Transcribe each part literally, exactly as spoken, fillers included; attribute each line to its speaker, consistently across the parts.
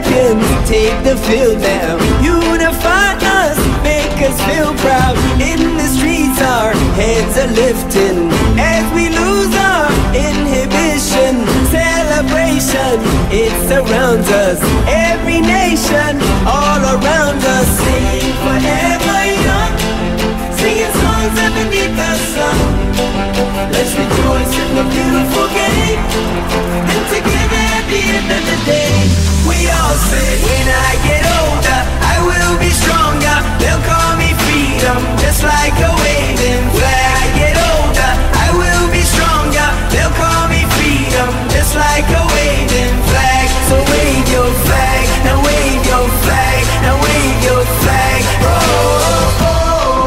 Speaker 1: champions take the field now. Unify us, make us feel proud. In the streets our heads are lifting as we lose our inhibition. Celebration, it surrounds us. Every nation, all around us. Sing forever young, singing songs underneath the sun. Let's rejoice in the beautiful game, and together at the end of the day, we all say, when I get older, I will be stronger. They'll call me freedom, just like a waving flag. I get older, I will be stronger. They'll call me freedom, just like a waving flag. So wave your flag, now wave your flag, now wave your flag. Oh, oh, oh.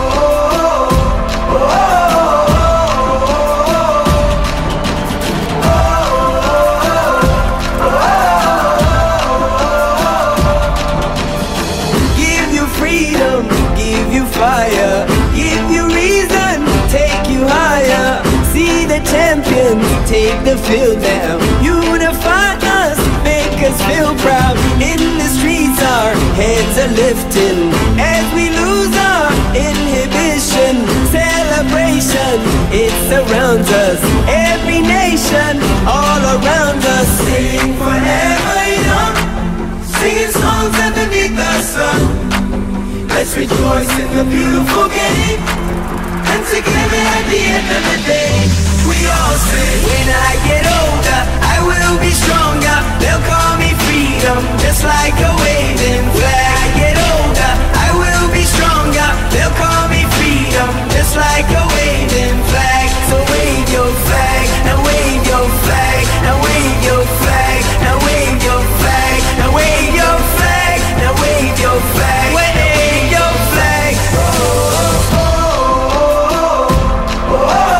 Speaker 1: Fire, give you reason, take you higher. See the champions take the field now. Unify us, make us feel proud. In the streets our heads are lifting as we lose our inhibition. Celebration, it surrounds us. Every nation, all around us. Sing forever young, singing songs underneath the sun. Let's rejoice in the beautiful game, and together at the end of the day, we all say, when I get older, I will be stronger. They'll call me freedom, just like a waving flag. I get older, I will be stronger. They'll call me freedom, just like a waving flag. So wave your flag, now wave your flag, now wave your flag, now wave your flag, now wave your flag, now wave your flag. Wave your flag. Oh, oh, oh, oh,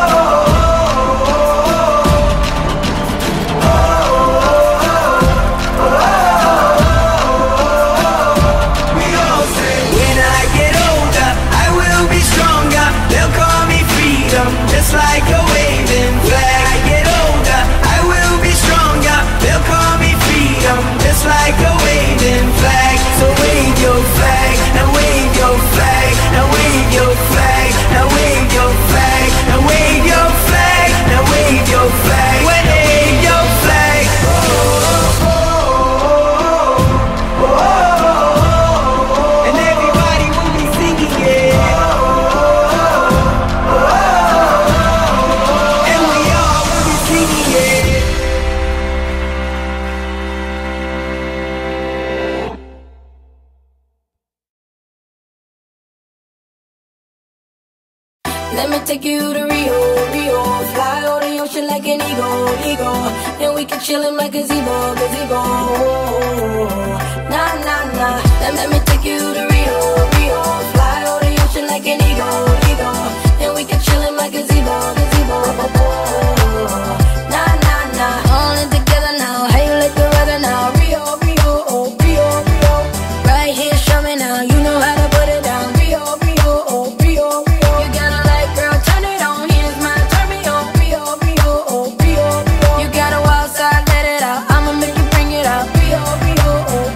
Speaker 1: oh, oh, oh. We all say, when I get older, I will be stronger. They'll call me freedom, just like a waving flag. I get older, I will be stronger. They'll call me freedom, just like a waving flag. So wave your flag, now wave your flag, now wave your flag, now wave your flag, now wave your flag, now wave your flag, wave your flag. Oh, oh, oh, oh, oh. And everybody will be singing it. Oh, oh, oh. And we all will be singing it.
Speaker 2: Let me take you to Rio, Rio. Fly over the ocean like an eagle, eagle. And we can chill in my gazebo, gazebo. Nah, nah, nah. Let, let me take you to Rio, Rio. Fly over the ocean like an eagle, eagle. And we can chill in my gazebo, gazebo. Nah, nah, nah. All in together now. How you like the weather now? Rio, Rio, oh, Rio, Rio. Right here, show me now. You know how to put it down. Rio, Rio, oh, Rio, Rio. Rio, Rio, oh,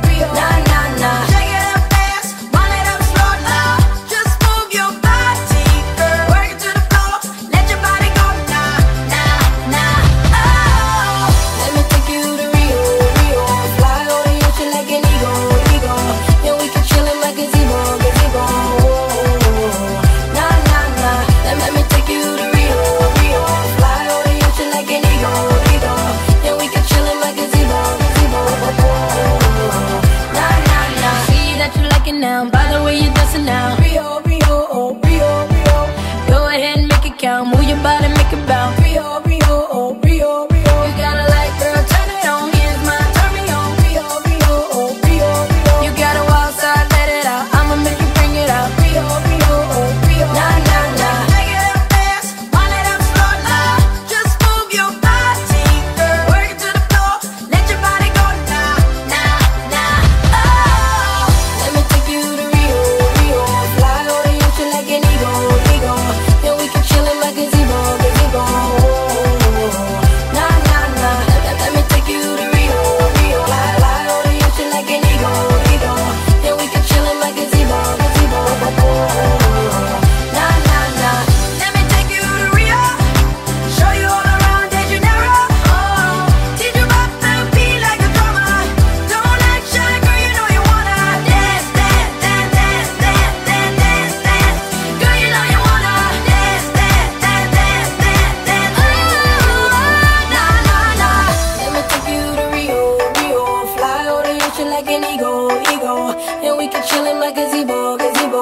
Speaker 2: ego, ego. And we can chill in my gazebo, gazebo.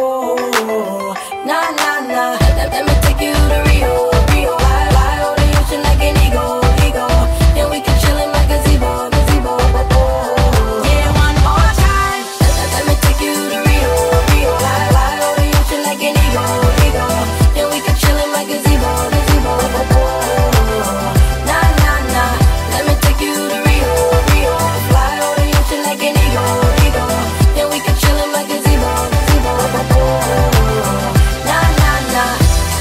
Speaker 2: Nah, nah, nah. Let, let me take you to Rio, Rio. Fly, fly over the ocean like an ego, ego. And we can chill in my gazebo, gazebo. Yeah, one more time. Let, let, let me take you to Rio, Rio. Fly, fly over the ocean like an ego, ego. And we can chill in my gazebo, gazebo. Nah, nah, nah. Let me take you to Rio, Rio. Fly over the ocean like an ego, ego. And we can chill in my gazebo, gazebo. Nah, nah, nah.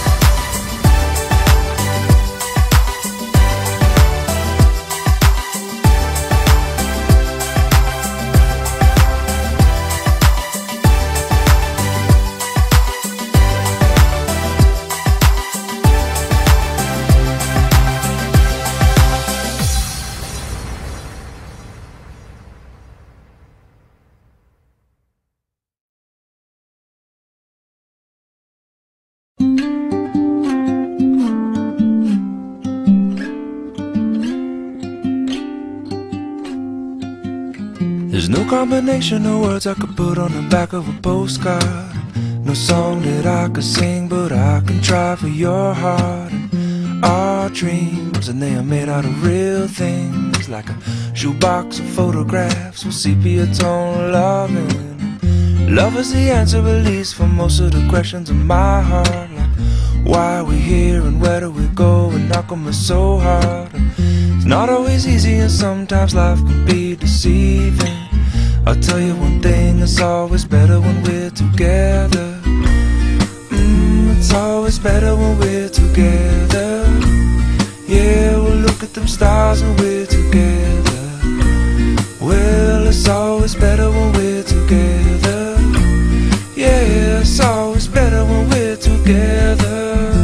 Speaker 3: There's no combination of words I could put on the back of a postcard. No song that I could sing, but I can try for your heart. And our dreams, and they are made out of real things, like a shoebox of photographs with sepia tone loving. Love is the answer, at least, for most of the questions in my heart. Like, why are we here and where do we go, and how come it's so hard? And it's not always easy, and sometimes life can be deceiving. I'll tell you one thing, it's always better when we're together. Mm, it's always better when we're together. Yeah, we'll look at them stars when we're together. Well, it's always better when we're together. Yeah, it's always better when we're together.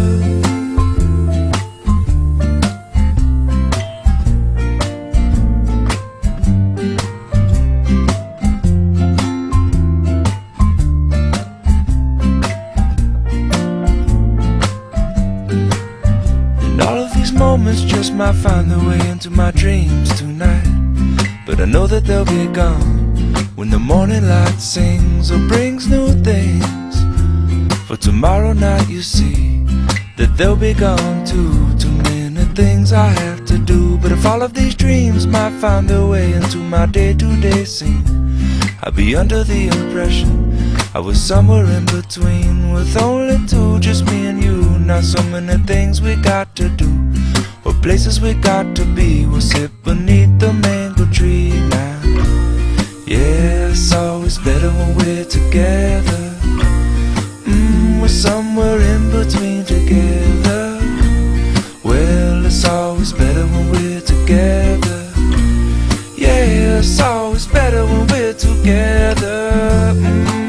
Speaker 3: Moments just might find their way into my dreams tonight, but I know that they'll be gone when the morning light sings or brings new things. For tomorrow night you see that they'll be gone too. Too many things I have to do, but if all of these dreams might find their way into my day-to-day scene, I'd be under the impression I was somewhere in between, with only two, just me and you. Not so many things we got to do, or places we got to be. We'll sit beneath the mango tree now. Yeah, it's always better when we're together. Mm, we're somewhere in between together. Well, it's always better when we're together. Yeah, it's always better when we're together. Mm.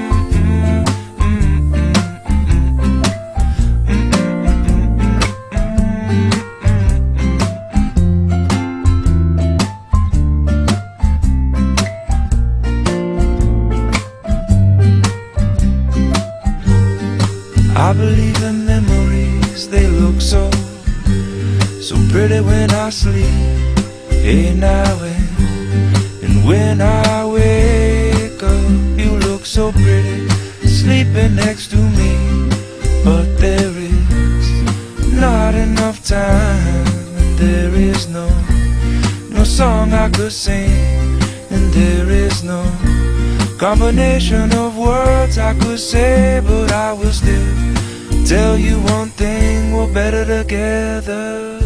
Speaker 3: I believe in memories, they look so, so pretty when I sleep. Hey now and, and when I wake up, you look so pretty, sleeping next to me. But there is not enough time, and there is no, no song I could sing, and there is no combination of words I could say, but I will still tell you one thing, we're better together.